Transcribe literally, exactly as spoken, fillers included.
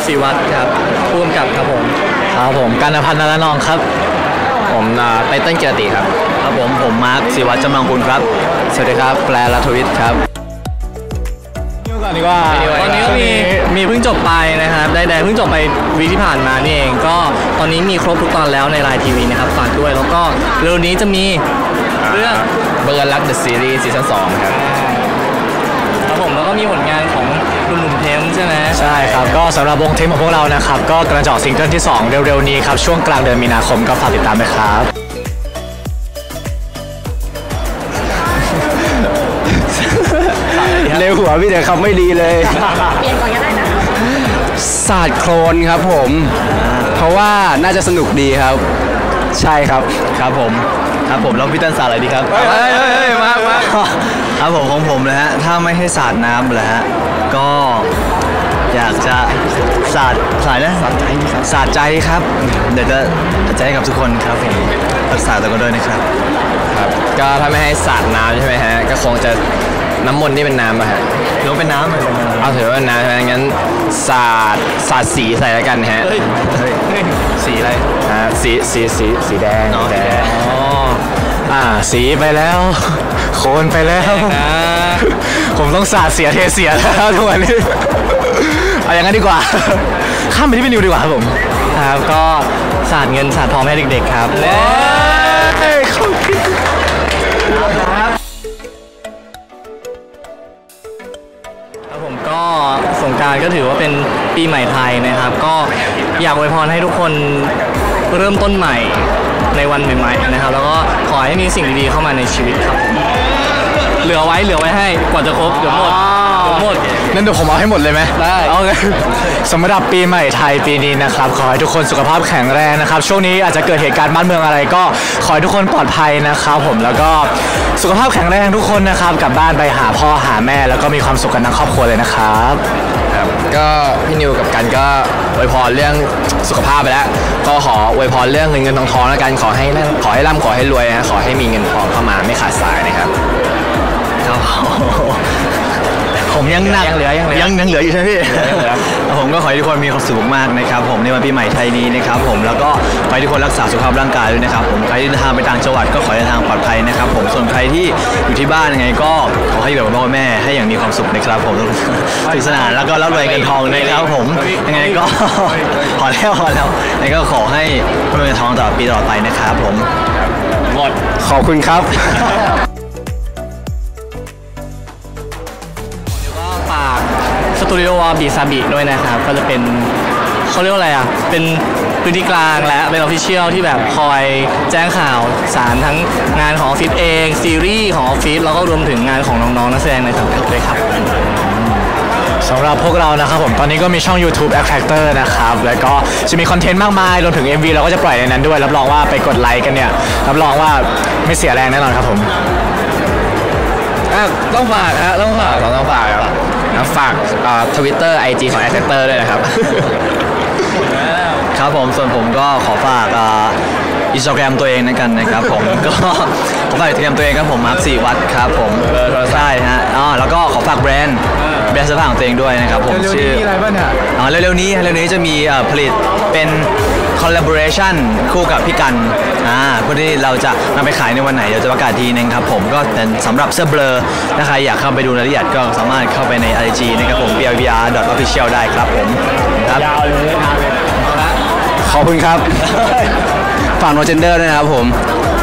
ศิวัตรครับผู้กำกับครับผมครับผมกันพันธ์นรนองครับผมไตเติ้ลเกียรติครับครับผมผมมาร์คศิวัตรจำลองคุณครับสวัสดีครับแปลรัฐวิทย์ครับก่อนดีกว่าตอนนี้ก็มีมีเพิ่งจบไปนะครับได้แต่เพิ่งจบไปวีที่ผ่านมานี่เองก็ตอนนี้มีครบทุกตอนแล้วในไลน์ทีวีนะครับฝากด้วยแล้วก็เร็วนี้จะมีเรื่องเบอร์รักเดอะซีรีส์ซีซั่นสองครับครับผมแล้วก็มีผลงานของหนุ่มเทมใช่ไหมใช่ครับก็สำหรับวงเทมของพวกเรานะครับก็กำลังจะออกซิงเกิลที่สองเร็วๆนี้ครับช่วงกลางเดือนมีนาคมก็ฝากติดตามด้วยครับเร็วหัวพี่เดี๋ยวคำไม่ดีเลยเปลี่ยนก่อนก็ได้นะศาสตร์โคลนครับผมเพราะว่าน่าจะสนุกดีครับใช่ครับครับผมครับผมแล้วพี่ต้นศาสตร์อะไรดีครับเฮ้ยเฮ้ยมามาครับผมของผมนะฮะถ้าไม่ให้ศาสตร์น้ำเลยฮะก็อยากจะศาสตร์สายนะศาสตร์ใจศาสตร์ใจครับเดี๋ยวจะใจกับทุกคนครับผมรักษาตัวกันด้วยนะครับครับก็ถ้าไม่ให้ศาสตร์น้ำใช่ไหมฮะก็คงจะน้ำมนต์ที่เป็นน้ำอะฮะหรือว่าเป็นน้ำเอาถือว่าเป็นน้ำใช่ไหมงั้นศาสตร์ศาสตร์สีใส่แล้วกันฮะสีอะไรฮะสีสีสีสีแดงแดงอ๋ออ่าสีไปแล้วโคนไปแล้วผมต้องศาสตร์เสียเทเสียแล้วทุกวันนี้เอาอย่างนั้นดีกว่าข้ามไปที่พี่นิวดีกว่าครับผมครับก็ศาสตร์เงินศาสตร์ทองให้เด็กๆครับผมก็สงกรานต์ก็ถือว่าเป็นปีใหม่ไทยนะครับก็อยากอวยพรให้ทุกคนเริ่มต้นใหม่ในวันใหม่ๆนะครับแล้วก็ขอให้มีสิ่งดีๆเข้ามาในชีวิตครับเหลือไว้เหลือไว้ให้กว่าจะครบเดี๋ยวหมดเดี๋ยวหมดนั่นเดี๋ยวผมเอาให้หมดเลยไหมได้เอาเลยสำหรับปีใหม่ไทยปีนี้นะครับขอให้ทุกคนสุขภาพแข็งแรงนะครับช่วงนี้อาจจะเกิดเหตุการณ์บ้านเมืองอะไรก็ขอให้ทุกคนปลอดภัยนะครับผมแล้วก็สุขภาพแข็งแรงทุกคนนะครับกลับบ้านไปหาพ่อหาแม่แล้วก็มีความสุขกันทั้งครอบครัวเลยนะครับครับก็พี่นิวกับกันก็อวยพรเรื่องสุขภาพไปแล้วก็ขออวยพรเรื่องเงินเงินทองทองแล้วกันขอให้ขอให้ร่ำขอให้รวยนะขอให้มีเงินทองเข้ามาไม่ขาดสายนะครับผมยังหนักยังเหลือยังยังยังเหลืออยู่ใช่ไหมพี่ผมก็ขอให้ทุกคนมีความสุขมากนะครับผมในวันปีใหม่ไทยนี้นะครับผมแล้วก็ขอให้ทุกคนรักษาสุขภาพร่างกายด้วยนะครับผมใครที่เดินทางไปต่างจังหวัดก็ขอให้เดินทางปลอดภัยนะครับผมส่วนใครที่อยู่ที่บ้านยังไงก็ขอให้อยู่กับพ่อแม่ให้อย่างมีความสุขนะครับผมสนุกสนานแล้วก็ร่ำรวยเงินทองนะครับผมยังไงก็พอแล้วพอแล้วยังไงก็ขอให้ร่ำรวยเงินทองตลอดปีตลอดไปนะครับผมหมดขอบคุณครับสตูดิโอวาบีซาบิด้วยนะครับก็จะเป็นเขาเรียกว่าอะไรอ่ะเป็นพื้นที่กลางและเป็นออฟฟิเชียลที่แบบคอยแจ้งข่าวสารทั้งงานของออฟฟิศเองซีรีส์ของออฟฟิศแล้วก็รวมถึงงานของน้องๆนักแสดงในสังกัดด้วยครับสำหรับพวกเรานะครับผมตอนนี้ก็มีช่อง YouTube X Factor นะครับแล้วก็จะมีคอนเทนต์มากมายรวมถึง เอ็ม วี เราก็จะปล่อยในนั้นด้วยรับรองว่าไปกดไลค์กันเนี่ยรับรองว่าไม่เสียแรงแน่นอนครับผมต้องฝากฮะต้องฝากต้องฝากครับฝากทวิตเตอร์ไอจีของ X Factor ด้วยนะครับครับผมส่วนผมก็ขอฝากอินสตาแกรมตัวเองนะกันนะครับผมก็ขอฝากอินสตาแกรมตัวเองครับผมมาร์คศิวัตรครับผมใช่ฮะอ๋อแล้วก็ขอฝากแบรนด์แบรนด์เสื้อผ้าของตัวเองด้วยนะครับผมชื่ออะไรบ้างเนี่ยอ๋อเร็วๆนี้เร็วๆนี้จะมีผลิตเป็นcollaboration คู่กับพี่กันอ่าเพื่อที่เราจะนำไปขายในวันไหนเดี๋ยวจะประกาศทีนึงครับผมก็แต่สำหรับเสื้อเบลอถ้าใครอยากเข้าไปดูรายละเอียดก็สามารถเข้าไปใน ไอ จี นะครับผม บี อาร์ วี อาร์ ดอท ออฟฟิเชียล ได้ครับผมครับยาวเลยขอบคุณครับฝากโนเจนเดอร์ด้วยนะครับผม